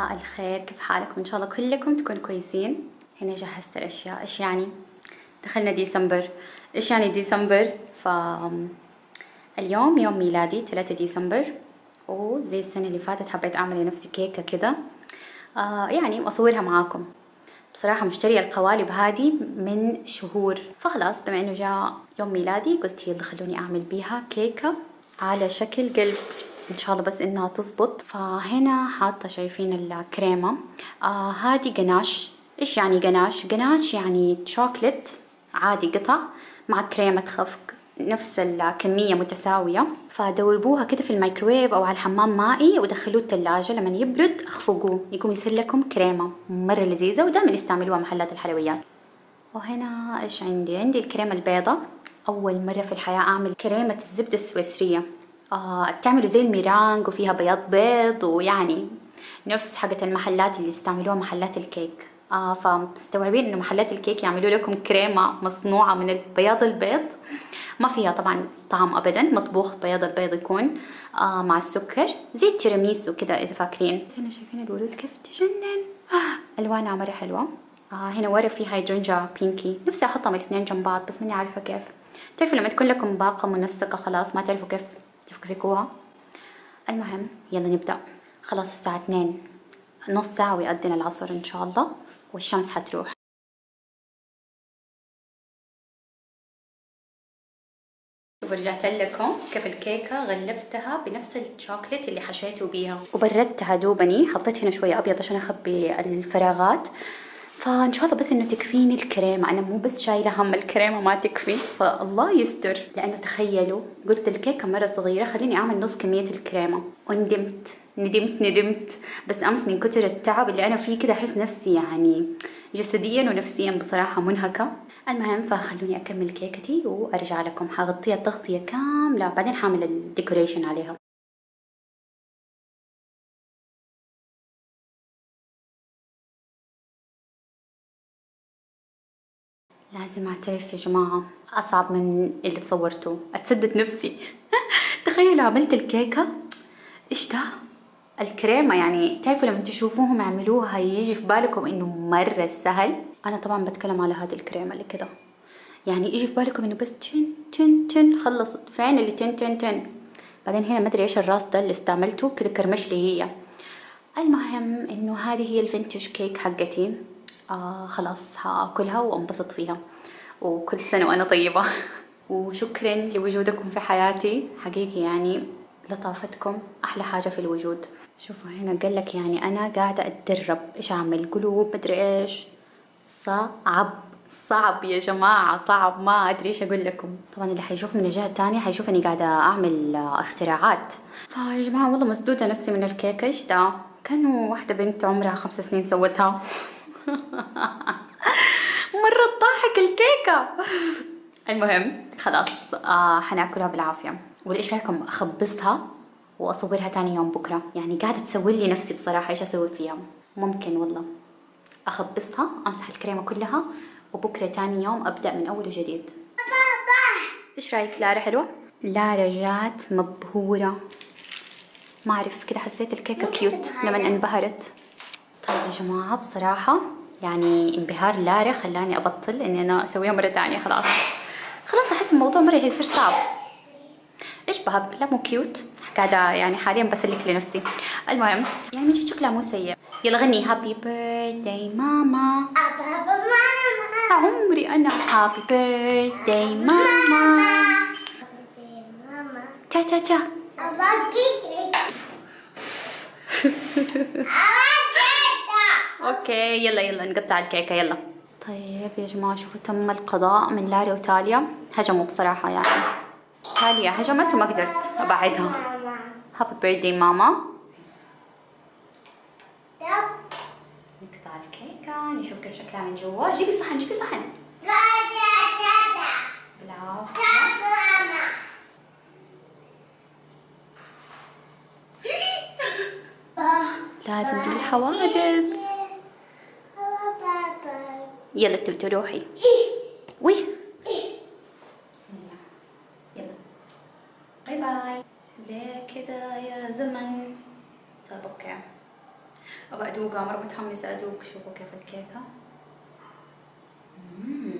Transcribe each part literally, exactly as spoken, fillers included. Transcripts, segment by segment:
مساء الخير، كيف حالكم؟ ان شاء الله كلكم تكونوا كويسين. هنا جهزت الاشياء. ايش يعني؟ دخلنا ديسمبر. ايش يعني ديسمبر؟ ف اليوم يوم ميلادي ثلاثة ديسمبر، وزي السنة اللي فاتت حبيت اعمل لنفسي كيكة كده، آه يعني واصورها معاكم. بصراحة مشترية القوالب هذه من شهور، فخلاص بما انه جاء يوم ميلادي قلت يلا خلوني اعمل بيها كيكة على شكل قلب، ان شاء الله بس انها تزبط. فهنا حاطة شايفين الكريمة، آه هذه جناش. ايش يعني جناش؟ جناش يعني شوكلت عادي قطع مع كريمة خفق، نفس الكمية متساوية. فدوبوها كده في الميكروويف او على الحمام مائي ودخلوه الثلاجة، لما يبرد اخفقوه يقوم يصير لكم كريمة مرة لذيذة، ودائما يستعملوها محلات الحلويات. وهنا ايش عندي؟ عندي الكريمة البيضة. اول مرة في الحياة اعمل كريمة الزبدة السويسرية. آه بتعملوا زي الميرانج وفيها بياض بيض، ويعني نفس حاجة المحلات اللي يستعملوها محلات الكيك. آه فمستوعبين انه محلات الكيك يعملوا لكم كريمة مصنوعة من البياض البيض، ما فيها طبعا طعم ابدا، مطبوخ بياض البيض يكون آه مع السكر زي التيراميسو كده اذا فاكرين. هنا شايفين الورود كيف تجنن، آه الوانها مرة حلوة. آه هنا ورا في هيدرنجا بينكي، نفسي احطهم الاثنين جنب بعض بس ماني عارفة كيف. تعرفوا لما تكون لكم باقة منسقة خلاص ما تعرفوا كيف تفكفكوها. المهم يلا نبدأ. خلاص الساعة اثنين، نص ساعة ويأذن العصر ان شاء الله والشمس حتروح. ورجعت لكم كيف الكيكة غلفتها بنفس الشوكليت اللي حشيته بيها وبردتها دوبني، حطيت هنا شوية أبيض عشان أخبي الفراغات. فإن شاء الله بس إنه تكفيني الكريمة، أنا مو بس شايلة هم الكريمة ما تكفي، فالله يستر. لأنه تخيلوا قلت الكيكة مرة صغيرة خليني أعمل نص كمية الكريمة، وندمت ندمت ندمت بس أمس من كتر التعب اللي أنا فيه كده أحس نفسي يعني جسديا ونفسيا بصراحة منهكة. المهم فخلوني اكمل كيكتي وارجع لكم، حغطيها تغطيه كامله بعدين حاعمل الديكوريشن عليها. لازم اعترف يا جماعه اصعب من اللي تصورته، اتصدق نفسي. تخيلوا عملت الكيكه، ايش ده؟ الكريمه يعني تعرفوا لما تشوفوهم يعملوها يجي في بالكم انه مره سهل. انا طبعا بتكلم على هذه الكريمه اللي كده، يعني يجي في بالكم انه بس تن تن تن خلصت. فين اللي تن تن تن؟ بعدين هنا ما ادري ايش الراس ده اللي استعملته كده كرمش لي هي. المهم انه هذه هي الفينتج كيك حقتي. آه خلاص هاكلها وانبسط فيها، وكل سنة وانا طيبة. وشكرا لوجودكم في حياتي حقيقي، يعني لطافتكم احلى حاجة في الوجود. شوفوا هنا قال لك يعني انا قاعدة اتدرب ايش اعمل قلوب مدري ايش. صعب صعب يا جماعة، صعب ما ادري ايش اقول لكم. طبعا اللي حيشوف من الجهة الثانية حيشوف اني قاعدة اعمل اختراعات. فيا جماعة والله مسدودة نفسي من الكيكة. ايش ده؟ كانوا واحدة بنت عمرها خمس سنين سوتها. مرة تضحك الكيكة. المهم خلاص آه حناكلها بالعافية. وايش رايكم اخبصها واصورها تاني يوم بكرة؟ يعني قاعدة تسوي لي نفسي بصراحة ايش اسوي فيها. ممكن والله اخبصها امسح الكريمة كلها وبكرة تاني يوم ابدأ من اول وجديد. ايش رايك لارا؟ حلوة؟ لارا جات مبهورة، ما اعرف كده حسيت الكيكة كيوت لما انبهرت. طيب يا جماعة بصراحة يعني انبهار لارا خلاني ابطل اني انا اسويها مرة تانية. خلاص خلاص احس الموضوع مرة يصير صعب. ايش بهب؟ لا مو كيوت، قاعدة يعني حاليا بسلك لنفسي. المهم يعني جد شكلها مو سيء. يلا غني هابي بيرثداي ماما. عمري انا هابي بيرثداي ماما. تشا تشا تشا. اوكي يلا يلا نقطع الكيكة يلا. طيب يا جماعة شوفوا تم القضاء من لارا وتاليا، هجموا بصراحة يعني. تاليا هجمت وما قدرت ابعدها. هابي بيرثداي ماما. نقطع الكيكة نشوف كيف شكلها من جوا. جيبي صحن جيبي صحن. بالعافية. لازم للحوادث. يلا تبي تروحي؟ وي بسم الله. يلا باي باي. ليه كده يا زمن؟ طيب اوكي ابغى ادوقها، مره متحمسه ادوق. شوفوا كيف الكيكه. مم.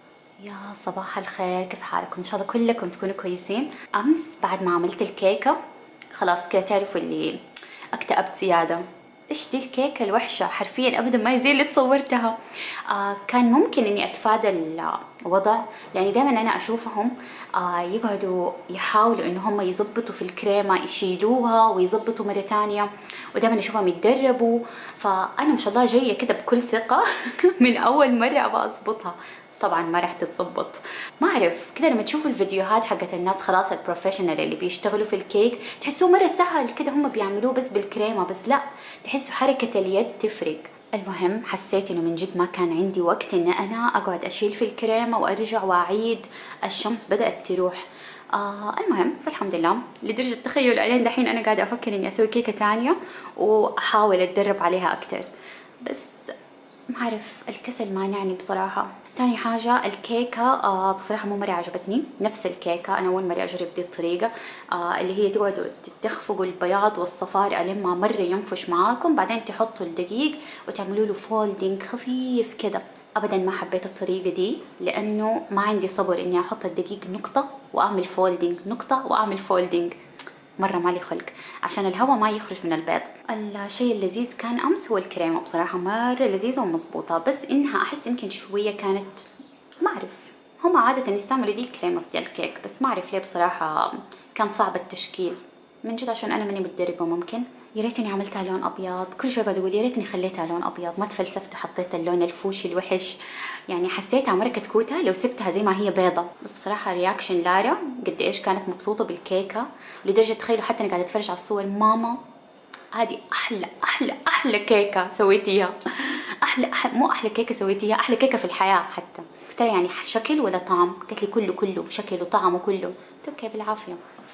يا صباح الخير، كيف حالكم؟ ان شاء الله كلكم تكونوا كويسين. امس بعد ما عملت الكيكه خلاص كده تعرفوا اللي اكتئبت زياده. ايش دي الكيكه الوحشه حرفيا، ابدا ما هي زي اللي تصورتها. آه كان ممكن اني اتفادى الوضع، يعني دائما انا اشوفهم آه يقعدوا يحاولوا ان هم يزبطوا في الكريمه، يشيلوها ويزبطوا مره ثانيه، ودائما اشوفهم يتدربوا. فانا ما شاء الله جايه كده بكل ثقه من اول مره ابغى اظبطها. طبعا ما راح تتظبط. ما اعرف كده لما تشوفوا الفيديوهات حقت الناس خلاص البروفيشنال اللي بيشتغلوا في الكيك تحسوه مره سهل كده، هم بيعملوه بس بالكريمه بس، لا تحسوا حركه اليد تفرق. المهم حسيت انه من جد ما كان عندي وقت ان انا اقعد اشيل في الكريمه وارجع واعيد. الشمس بدات تروح. آه المهم فالحمد لله، لدرجه تخيل الين دحين انا قاعده افكر اني اسوي كيكه تانية واحاول اتدرب عليها اكتر، بس ما اعرف الكسل مانعني بصراحه. تاني حاجة الكيكة آه بصراحة مو مرة عجبتني. نفس الكيكة أنا أول مرة أجرب دي الطريقة، آه اللي هي تقعدوا تخفقوا البياض والصفار ألين ما مرة ينفش معاكم، بعدين تحطوا الدقيق وتعملوا له فولدينج خفيف كده. أبدا ما حبيت الطريقة دي، لأنه ما عندي صبر إني أحط الدقيق نقطة وأعمل فولدينج، نقطة وأعمل فولدينج. مرة مالي خلق عشان الهواء ما يخرج من البيض. الشيء اللذيذ كان أمس هو الكريمة، بصراحة مرة لذيذة ومظبوطة، بس إنها أحس يمكن شوية كانت ما أعرف، هم عادة يستعملوا دي الكريمة في دي الكيك، بس ما أعرف ليه بصراحة كان صعب التشكيل. من جد عشان أنا ماني متدربة ممكن. يا ريتني عملتها لون أبيض، كل شوي قاعد أقول يا ريتني خليتها لون أبيض، ما تفلسفت وحطيت اللون الفوشي الوحش. يعني حسيتها مرة كتكوتة لو سبتها زي ما هي بيضة. بس بصراحة رياكشن لارا قد إيش كانت مبسوطة بالكيكة، لدرجة تخيلوا حتى أنا قاعدة أتفرج على الصور، ماما هذه أحلى أحلى أحلى كيكة سويتيها. أحلى, أحلى مو أحلى كيكة سويتيها، أحلى كيكة في الحياة حتى. قلت يعني شكل ولا طعم؟ قالت لي كله كله، شكل وطعم وكله. قلت اوكي بالعافية.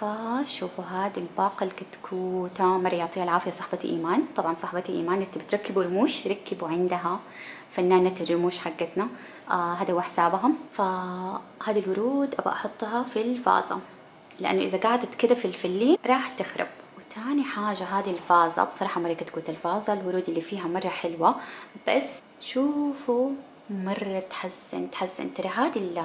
فشوفوا هذه الباقة الكتكوتة، مرة يعطيها العافية صاحبتي إيمان. طبعا صاحبتي إيمان اللي بتركبوا رموش ركبوا عندها، فنانة الرموش حقتنا. آه هذا هو حسابهم. فهذه الورود أبغى أحطها في الفازة، لأنه إذا قعدت كده في الفلين راح تخرب. وتاني حاجة هذه الفازة بصراحة مرة كتكوت الفازة، الورود اللي فيها مرة حلوة، بس شوفوا مرة تحسن تحسن. ترى هذه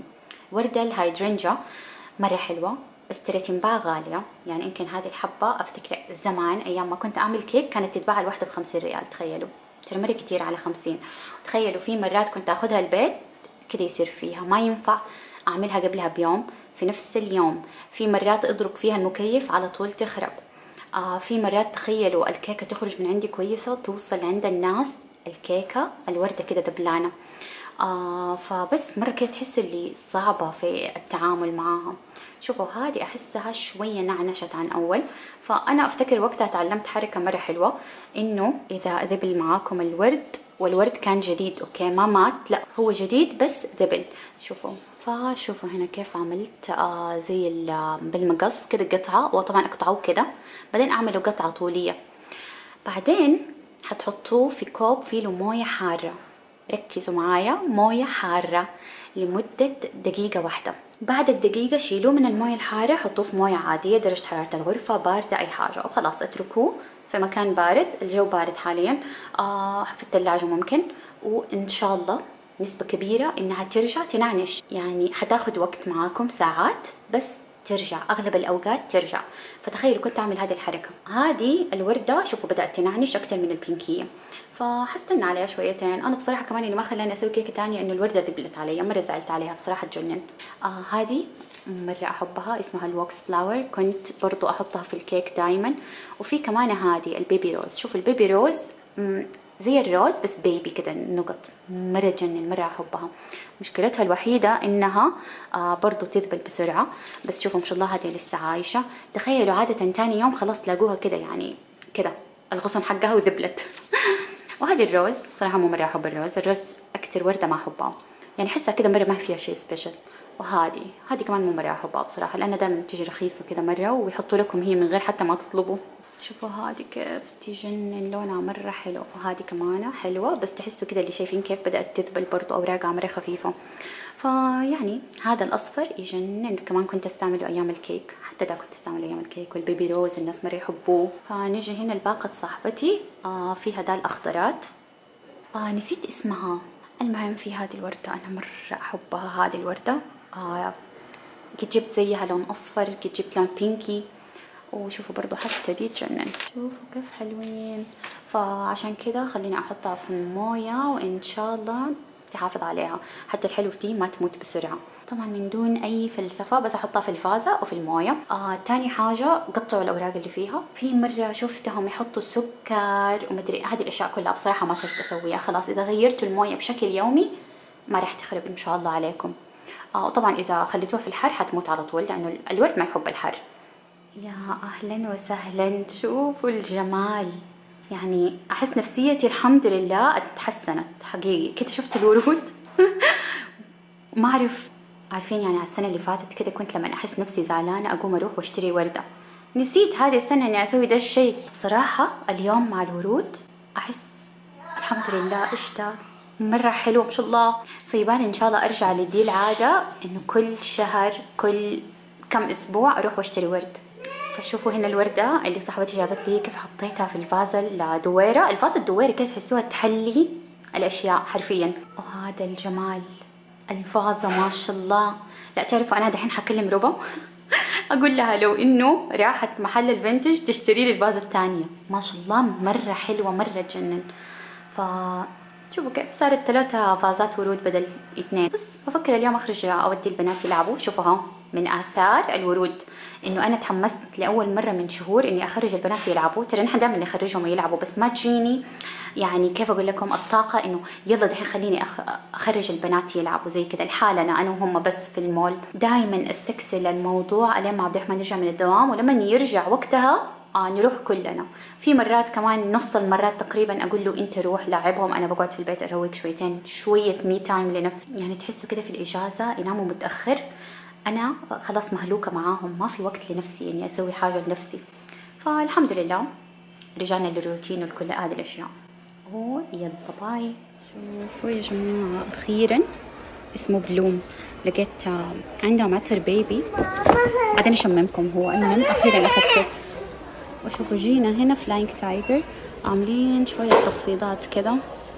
الوردة الهايدرنجا مرة حلوة، بس ترى تنباع غالية. يعني يمكن هذه الحبة أفتكر زمان أيام ما كنت أعمل كيك كانت تتباع الواحدة بخمسين ريال، تخيلوا ترى مرة كتير على خمسين. تخيلوا في مرات كنت أخذها البيت كده يصير فيها ما ينفع أعملها قبلها بيوم في نفس اليوم، في مرات أضرب فيها المكيف على طول تخرب. آه في مرات تخيلوا الكيكة تخرج من عندي كويسة توصل عند الناس الكيكة الوردة كده دبلانة. آه فبس مرة كده تحس اللي صعبة في التعامل معاها. شوفوا هذه أحسها شوية نعنشت عن أول، فأنا أفتكر وقتها تعلمت حركة مرة حلوة، إنه إذا ذبل معاكم الورد والورد كان جديد أوكي ما مات، لا هو جديد بس ذبل. شوفوا فشوفوا هنا كيف عملت آه زي بالمقص كده قطعة، وطبعا اقطعوه كده بعدين اعملوا قطعة طولية، بعدين حتحطوه في كوب فيه له موية حارة. ركزوا معايا، موية حارة لمدة دقيقة واحدة. بعد الدقيقة شيلوه من الموية الحارة، حطوه في موية عادية درجة حرارة الغرفة باردة أي حاجة، وخلاص اتركوه في مكان بارد. الجو بارد حاليا آه في الثلاجة ممكن، وإن شاء الله نسبة كبيرة إنها ترجع تنعنش. يعني حتاخد وقت معاكم ساعات بس ترجع، أغلب الأوقات ترجع. فتخيلوا كنت أعمل هذه الحركة. هذه الوردة شوفوا بدأت تنعنش أكتر من البينكية، فحستنى عليها شويتين. أنا بصراحة كمان اللي ما خلاني أسوي كيكة تانية إنه الوردة ذبلت علي، مرة زعلت عليها بصراحة تجنن. آه هذه مرة أحبها اسمها الوكس فلاور، كنت برضو أحطها في الكيك دايما. وفي كمان هذه البيبي روز، شوفوا البيبي روز زي الروز بس بيبي كده نقط، مرة تجنن مرة أحبها. مشكلتها الوحيدة إنها آه برضو تذبل بسرعة، بس شوفوا ما شاء الله هذه لسه عايشة. تخيلوا عادة تاني يوم خلاص تلاقوها كده يعني كده الغصن حقها وذبلت. وهذه الروز بصراحة مو مرة أحب الروز، الروز أكتر وردة ما أحبها، يعني حسها كده مرة ما فيها شيء سبيشل. وهذه هذه كمان مو مرة أحبها بصراحة، لأنها دائما تيجي رخيصة كده مرة ويحطوا لكم هي من غير حتى ما تطلبوا. شوفوا هذه كيف تجنن، لونها مرة حلو، وهذه كمان حلوة بس تحسوا كده اللي شايفين كيف بدأت تذبل برضو، أوراقها مرة خفيفة. فيعني هذا الأصفر يجنن، كمان كنت استعمله أيام الكيك، حتى ده كنت استعمله أيام الكيك، والبيبي روز الناس مرة يحبوه. فنجي هنا الباقة صاحبتي آه فيها دا الأخضرات، آه نسيت اسمها. المهم في هذه الوردة أنا مرة أحبها، هذه الوردة آه قد جبت زيها لون أصفر، قد جبت لون بينكي، وشوفوا برضو حتى دي تجنن، شوفوا كيف حلوين. فعشان كده خليني احطها في المويه وان شاء الله تحافظ عليها، حتى الحلو في دي ما تموت بسرعه. طبعا من دون اي فلسفه بس احطها في الفازه وفي المويه. آه تاني حاجه قطعوا الاوراق اللي فيها. في مره شفتهم يحطوا سكر ومدري، هذه الاشياء كلها بصراحه ما صرت اسويها خلاص. اذا غيرتوا المويه بشكل يومي ما راح تخرب ان شاء الله عليكم. آه وطبعا اذا خليتوها في الحر حتموت على طول، لانه الورد ما يحب الحر. يا أهلا وسهلا، شوفوا الجمال. يعني أحس نفسيتي الحمد لله اتحسنت حقيقي. كده شفت الورود ما أعرف، عارفين يعني على السنة اللي فاتت كده كنت لما أحس نفسي زعلانة أقوم أروح واشتري وردة. نسيت هذه السنة إني أسوي ده الشيء. بصراحة اليوم مع الورود أحس الحمد لله إشتا مرة حلو ما شاء الله. فيبالي إن شاء الله أرجع لدي العادة، إنه كل شهر كل كم أسبوع أروح واشتري ورد. فشوفوا هنا الوردة اللي صاحبتي جابت لي كيف حطيتها في الفازة الدويرة. الفازة الدويرة كيف تحسوها تحلي الأشياء حرفيا. وهذا الجمال، الفازة ما شاء الله. لا تعرفوا أنا دحين حكلم ربا أقول لها لو إنه راحت محل الفينتج تشتري لي الفازة الثانية، ما شاء الله مرة حلوة مرة تجنن. ف شوفوا كيف صارت ثلاثة فازات ورود بدل اثنين. بس بفكر اليوم أخرج أودي البنات يلعبوا. شوفوا ها من آثار الورود إنه أنا تحمست لأول مرة من شهور إني أخرج البنات يلعبوا. ترى نحن دائما نخرجهم يلعبوا بس ما تجيني يعني كيف أقول لكم الطاقة إنه يلا دحين خليني أخرج البنات يلعبوا زي كذا لحالنا أنا وهم بس في المول. دائما أستكسل الموضوع ألين ما عبد الرحمن يرجع من الدوام، ولما يرجع وقتها آه نروح كلنا. في مرات كمان نص المرات تقريبا اقول له انت روح لعبهم، انا بقعد في البيت اروق شويتين، شويه مي تايم لنفسي. يعني تحسوا كده في الاجازه يناموا متاخر، انا خلاص مهلوكه معاهم، ما في وقت لنفسي اني اسوي حاجه لنفسي. فالحمد لله رجعنا للروتين وكل هذه الاشياء. اوه يلا باي. شوفوا يا جماعه اخيرا اسمه بلوم، لقيت عندهم عطر بيبي بعدين اشممكم هو. المهم اخيرا اخذته. وشوفوا جينا هنا فلاينج تايجر عاملين شوية تخفيضات كده،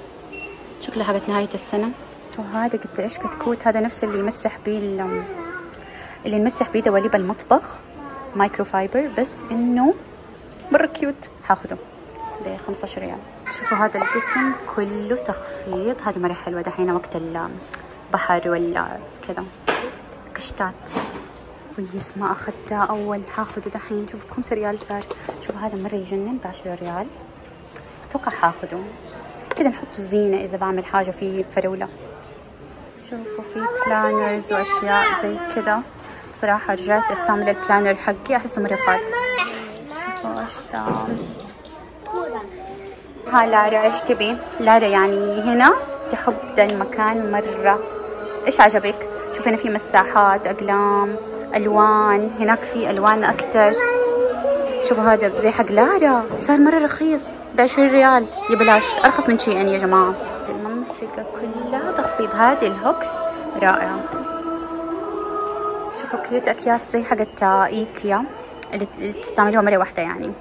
شكلها حقت نهاية السنة. وهذا قد ايش كتكوت، هذا نفس اللي يمسح بيه اللي نمسح بيه دواليب المطبخ، مايكرو فايبر، بس انه مرة كيوت. هاخده ب خمسة عشر ريال. شوفوا هذا القسم كله تخفيض، هذه مرة حلوة دحين وقت البحر ولا كذا. كشتات كويس ما اخذتها اول، هاخده دحين. شوفوا بخمسة ريال صار. شوف هذا مره يجنن بعشرة ريال، اتوقع هاخده كده نحطه زينه اذا بعمل حاجه في فراوله. شوفوا في بلانرز واشياء زي كده. بصراحه رجعت استعمل البلانر حقي احسه مره فات. شوفوا ايش ده. ها لارا ايش تبي؟ لارا يعني هنا تحب ده المكان مره. ايش عجبك؟ شوف هنا في مساحات، اقلام، الوان، هناك في الوان اكتر. شوفوا هذا زي حق لارا صار مره رخيص ب عشرين ريال، يبلاش ارخص من شي ان يا جماعه. المنطقه كلها تخفيض. هذه الهوكس رائعه. شوفوا كيوت اكياس زي حقت ايكيا اللي تستعملوها مره واحده يعني،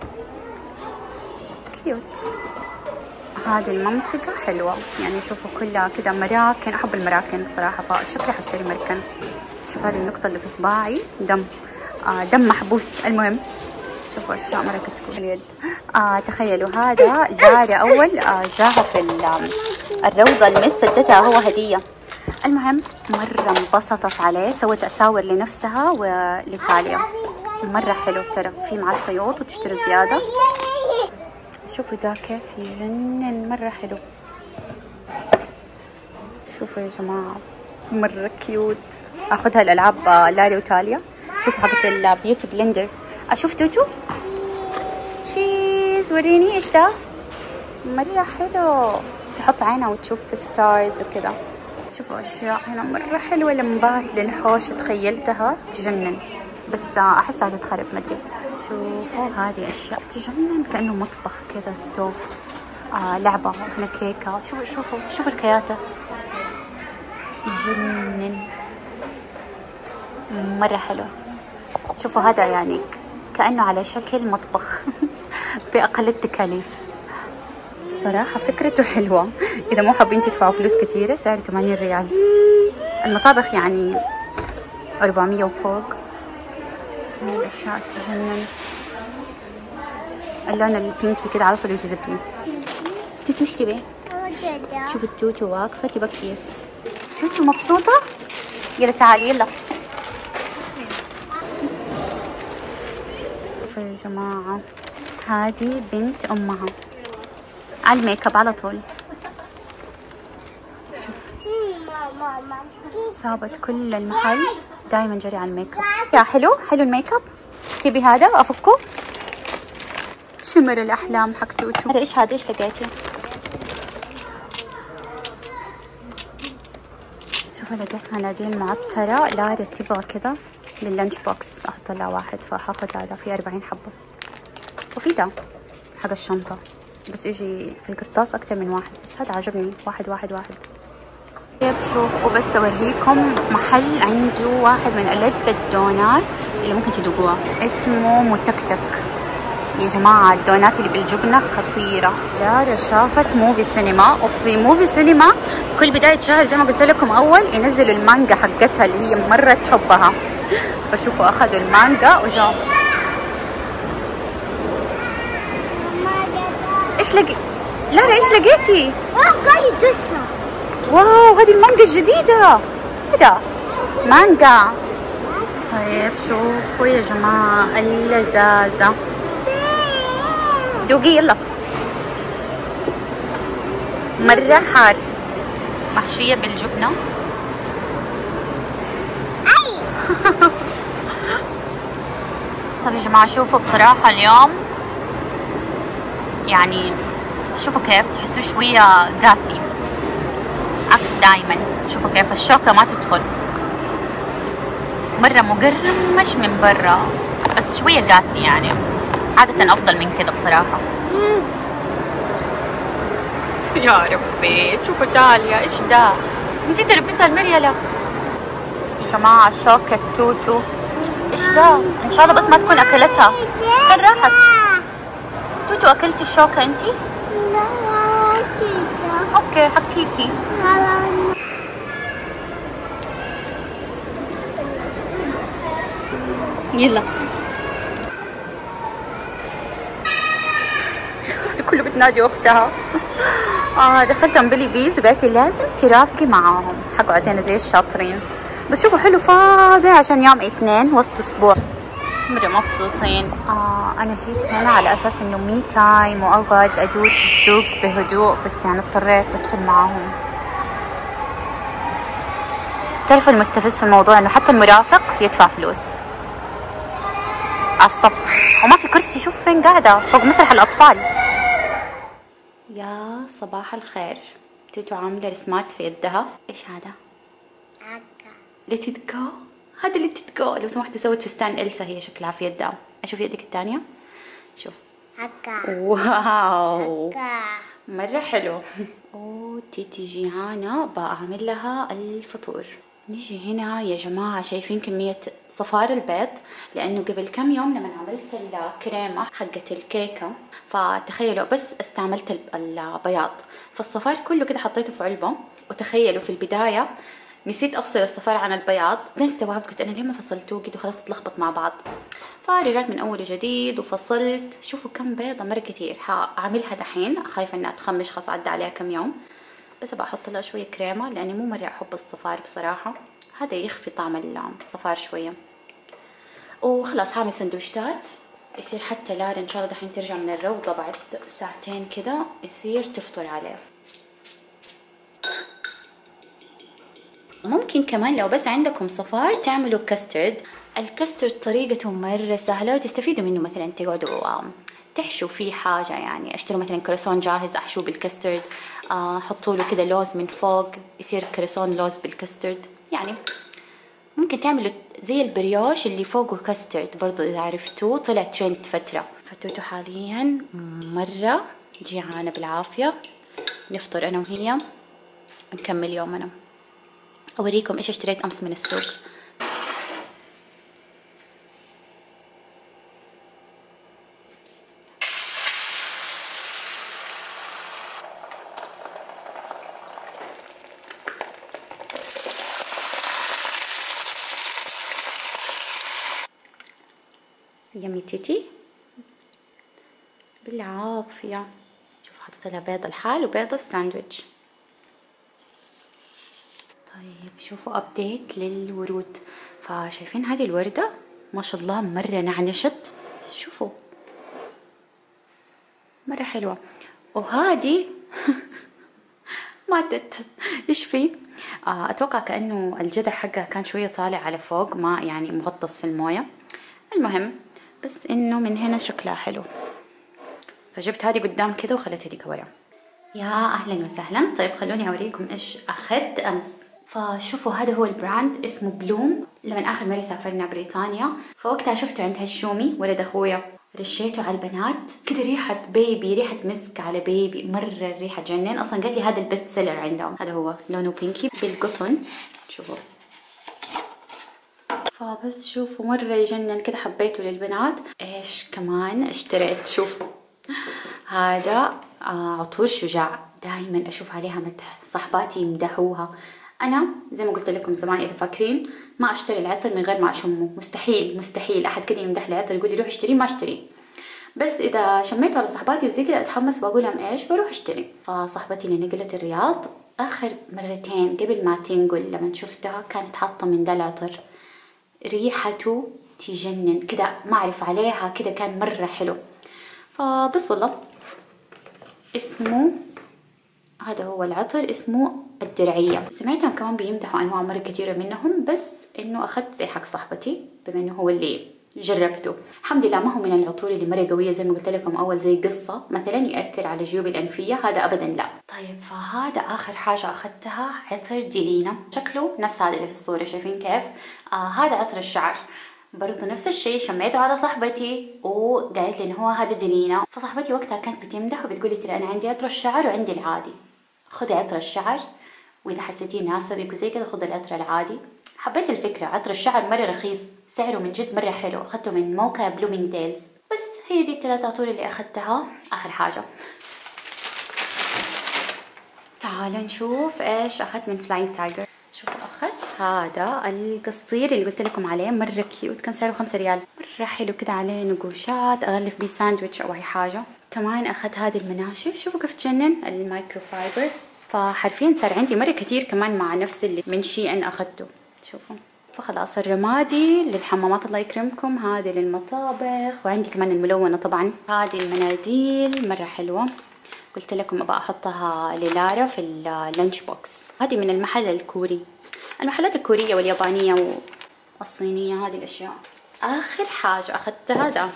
كيوت. هذه المنطقة حلوة يعني، شوفوا كلها كده مراكن. أحب المراكن بصراحة، فشكلي حاشتري مركن. شوف هذه النقطة اللي في صباعي دم، آه دم محبوس. المهم شوفوا أشياء مرة كتكون اليد. آه تخيلوا هذا لارا أول آه جاها في الروضة المس ادتها هو هدية. المهم مرة انبسطت عليه، سوت أساور لنفسها ولتاليا، مرة حلو. ترى في معاه خيوط وتشتري زيادة. شوفوا ده كيف يجنن، مرة حلو. شوفوا يا جماعة مرة كيوت. اخذها الالعاب لاري وتاليا. شوفوا حقت البيوتي بلندر. اشوف توتو تشيز، وريني ايش ده. مرة حلو، تحط عينها وتشوف ستارز وكذا. شوفوا اشياء هنا مرة حلوة. لمبات للحوش تخيلتها تجنن، بس احسها تتخرب مدري. شوفوا هذه اشياء تجنن، كانه مطبخ كذا، ستوف، آه لعبه، هنا كيكه. شوفوا شوفوا شوفوا الكياتة، يجنن مره حلو. شوفوا هذا يعني كانه على شكل مطبخ باقل التكاليف. بصراحه فكرته حلوه، اذا مو حابين تدفعوا فلوس كثيره سعره ثمانين ريال. المطابخ يعني أربعمية وفوق. هاي الاشياء تجنن، اللون البينكي كده على طول يجذبني. توتو ايش تبي؟ شوفوا التوتو واقفه تبى كيس. توتو مبسوطه؟ يلا تعالي يلا. شوفوا يا جماعه، هذه بنت امها على الميك اب على طول. سابت كل المحل دائما جري على الميك اب. يا حلو حلو الميك اب، تبي هذا افكه؟ شمر الاحلام حق توتو. هذا ايش هذا ايش لقيتي؟ شوفوا لقيت مناديل معطرة، لا تبغى كذا لللانش بوكس احط لها واحد، فحاخذ هذا في أربعين حبة. وفي ده حق الشنطة بس يجي في القرطاس اكثر من واحد، بس هذا عجبني واحد واحد واحد. طيب شوفوا بس اوريكم محل عنده واحد من ألذ الدونات اللي ممكن تدوقوها، اسمه متكتك. يا جماعة الدونات اللي بالجبنة خطيرة. سارة شافت موفي سينما، وفي موفي سينما كل بداية شهر زي ما قلت لكم أول ينزلوا المانجا حقتها اللي هي مرة تحبها، فشوفوا أخذوا المانجا وجاوا. إيش لقي؟ لارا إيش لقيتي؟ قاعد تشرب. واو هذه المانجا الجديدة، هذا مانجا. طيب شوفوا يا جماعة اللذاذة، دوقي يلا. مرة حار، محشية بالجبنة. طب يا جماعة شوفوا بصراحة اليوم يعني شوفوا كيف تحسوا شوية قاسي عكس دايما. شوفوا كيف الشوكة ما تدخل، مرة مقرمش من برا بس شوية قاسي، يعني عادة أفضل من كده بصراحة. يا ربي شوفوا تاليا ايش ده، نسيت البسها المريلة. يا جماعة شوكة توتو ايش ده، ان شاء الله بس ما تكون اكلتها. فين راحت؟ توتو اكلتي الشوكة انتي؟ لا اوكي حكيكي. يلا كله بتنادي اختها. اه دخلت امبلي بيز وقالت لي لازم ترافقي معاهم، حقعد هنا زي الشاطرين. بس شوفوا حلو فاضي عشان يوم اثنين وسط اسبوع، مرة مبسوطين. اه انا جيت هنا على اساس انه مي تايم واقعد ادور في السوق بهدوء، بس يعني اضطريت ادخل معاهم. تعرفوا المستفز في الموضوع انه حتى المرافق يدفع فلوس عالصف، وما في كرسي. شوف فين قاعدة، فوق مسرح الأطفال. يا صباح الخير. توتو عاملة رسمات في يدها. إيش هذا؟ عكا. ليتت جو. هذا ليتت جو. لو سمحتوا سوت فستان إلسا هي شكلها في يدها. أشوف يدك الثانية. شوف. عكا. واو. عكا. مرة حلو. أوه تيتي جيعانة، بأعمل لها الفطور. نيجي هنا يا جماعة، شايفين كمية صفار البيض؟ لأنه قبل كم يوم لما عملت الكريمة حقت الكيكة فتخيلوا بس استعملت البياض، فالصفار كله كده حطيته في علبة. وتخيلوا في البداية نسيت أفصل الصفار عن البياض، بعدين استوعبت قلت أنا ليه ما فصلتوه كده خلاص تلخبط مع بعض، فرجعت من أول وجديد وفصلت. شوفوا كم بيضة، مرة كتير. هعملها دحين، خايفة إنها تخمش، خلاص عدى عليها كم يوم، بس ابغى احط لها شويه كريمه لاني مو مره احب الصفار بصراحه، هذا يخفي طعم الصفار شويه. وخلاص هعمل سندويشتات يصير حتى لارا ان شاء الله دحين ترجع من الروضه بعد ساعتين كده يصير تفطر عليه. ممكن كمان لو بس عندكم صفار تعملوا كاسترد. الكاسترد طريقته مره سهله وتستفيدوا منه، مثلا تقعدوا تحشوا فيه حاجه، يعني اشتروا مثلا كروسون جاهز احشوه بالكاسترد، حطوا له كده لوز من فوق يصير كروسون لوز بالكاسترد، يعني ممكن تعملوا زي البريوش اللي فوقه كاسترد برضو إذا عرفتوه، طلع ترند فترة. فتوتو حاليا مرة جيعانة بالعافية، نفطر أنا وهي ونكمل يومنا. أوريكم إيش اشتريت أمس من السوق. يمي تيتي بالعافية. شوف حطيت لها بيض الحال وبيضة في ساندويتش. طيب شوفوا ابديت للورود. فشايفين هذه الوردة ما شاء الله مرة نعنشت، شوفوا مرة حلوة. وهذه ماتت. ايش في؟ آه اتوقع كأنه الجذع حقها كان شوية طالع على فوق، ما يعني مغطس في الموية. المهم بس انه من هنا شكلها حلو، فجبت هذه قدام كده وخليت هذيك ورا. يا اهلا وسهلا. طيب خلوني اوريكم ايش اخذت امس. فشوفوا هذا هو البراند اسمه بلوم. لما اخر مره سافرنا بريطانيا فوقتها شفته عند هالشومي ولد اخويا، رشيته على البنات كده، ريحه بيبي، ريحه مسك على بيبي، مره الريحه جنن. اصلا قالت لي هذا البست سيلر عندهم. هذا هو لونه بينكي بالقطن، شوفوا. فبس شوفوا مرة يجنن كده، حبيته للبنات. ايش كمان اشتريت؟ شوفوا هذا آه عطور شجاع، دائما اشوف عليها مدح، صحباتي يمدحوها. انا زي ما قلت لكم زمان اذا فاكرين ما اشتري العطر من غير ما اشمه، مستحيل مستحيل احد كده يمدح لي عطر يقول لي روح اشتريه ما اشتريه. بس اذا شميته على صحباتي وزي كده اتحمس واقول لهم ايش بروح اشتري. فصاحبتي اللي نقلت الرياض اخر مرتين قبل ما تنقل لما شفتها كانت حاطه من ده العطر، ريحته تجنن كده، ما اعرف عليها كده، كان مره حلو. فبس والله اسمه هذا هو العطر اسمه الدرعيه. سمعتهم كمان بيمدحوا انواع مره كثيره منهم، بس انه اخذت زي حق صاحبتي بما انه هو اللي جربته. الحمد لله ما هو من العطور اللي مره قويه زي ما قلت لكم اول، زي قصه مثلا ياثر على جيوب الانفيه، هذا ابدا لا. طيب فهذا اخر حاجه اخذتها، عطر ديلينا، شكله نفس هذا اللي في الصوره، شايفين كيف؟ آه هذا عطر الشعر برضه نفس الشيء، شميته على صاحبتي وقالت لي انه هو هذا ديلينا. فصاحبتي وقتها كانت بتمدح وبتقولي ترى انا عندي عطر الشعر وعندي العادي، خذي عطر الشعر واذا حسيتيه ناسبك وزي كذا خذي العطر العادي. حبيت الفكره، عطر الشعر مره رخيص، سعره من جد مره حلو، اخذته من موقع بلومينج ديلز. بس هي دي الثلاث عطور اللي اخذتها. اخر حاجه تعالوا نشوف ايش اخذت من فلاينج تايجر. شوفوا اخذت هذا القصير اللي قلت لكم عليه، مره كيوت، كان سعره خمسة ريال، مره حلو كده، عليه نقوشات اغلف بيه ساندويتش او اي حاجه. كمان اخذت هذه المناشف، شوفوا كيف تجنن، المايكرو فايبر. فحرفيا صار عندي مره كتير كمان مع نفس اللي من شي ان اخذته، شوفوا. فخلاص الرمادي للحمامات الله يكرمكم، هذه للمطابخ، وعندي كمان الملونه طبعا. هذه المناديل مره حلوه، قلت لكم ابغى احطها للارا في اللانش بوكس. هذه من المحل الكوري، المحلات الكوريه واليابانيه والصينيه هذه الاشياء. اخر حاجه اخذتها ده،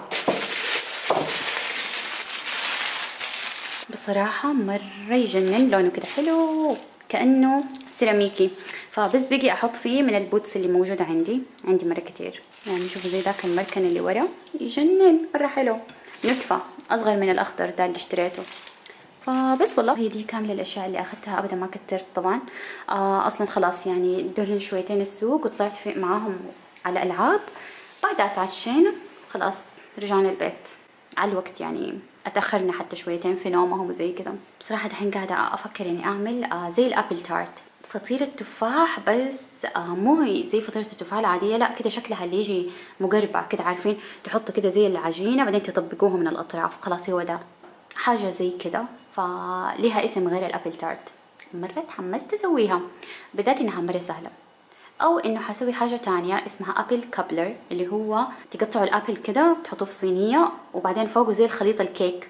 بصراحه مره يجنن، لونه كده حلو كانه سيراميكي. فبس بقي احط فيه من البوتس اللي موجوده عندي، عندي مره كتير يعني. شوفوا زي ذاك المركن اللي ورا، يجنن مره حلو، نتفه اصغر من الاخضر ده اللي اشتريته. فبس والله هي دي كامله الاشياء اللي اخذتها، ابدا ما كترت طبعا. آه اصلا خلاص يعني دورين شويتين السوق وطلعت في معاهم على العاب، بعدها تعشينا خلاص رجعنا البيت على الوقت، يعني اتاخرنا حتى شويتين في نومهم وزي كذا. بصراحه دحين قاعده افكر اني اعمل آه زي الابل تارت، فطيرة تفاح، بس آه مو زي فطيرة التفاح العادية، لا كده شكلها اللي يجي مقربع كده، عارفين تحطوا كده زي العجينة بعدين تطبقوها من الأطراف، خلاص هو ده حاجة زي كده. فليها اسم غير الأبل تارت، مرة تحمست أسويها، بالذات إنها مرة سهلة. أو إنه حسوي حاجة تانية اسمها أبل كابلر، اللي هو تقطعوا الأبل كده وتحطوه في صينية وبعدين فوقه زي الخليط الكيك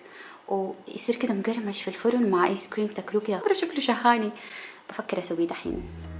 ويصير كده مقرمش في الفرن مع آيس كريم تاكلوه كده، مرة شكله شهاني. بفكر اسويه دحين.